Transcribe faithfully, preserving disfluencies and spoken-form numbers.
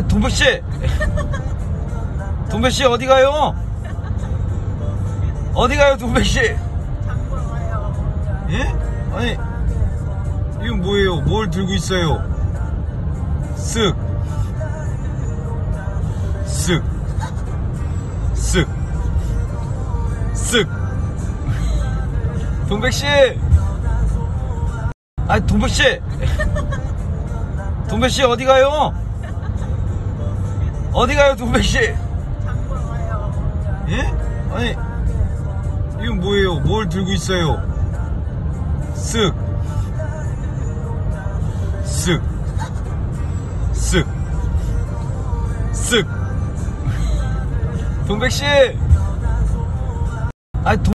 동백씨! 동백씨, 어디 가요? 어디 가요, 동백씨? 장보러 가요. 예? 아니, 이건 뭐예요? 뭘 들고 있어요? 쓱. 쓱. 쓱. 쓱. 동백씨! 아니, 동백씨! 동백씨, 어디 가요? 어디 가요, 동백씨? 장보러 가요. 예? 아니, 이건 뭐예요? 뭘 들고 있어요? 쓱. 쓱. 쓱. 쓱. 동백씨! 아니, 동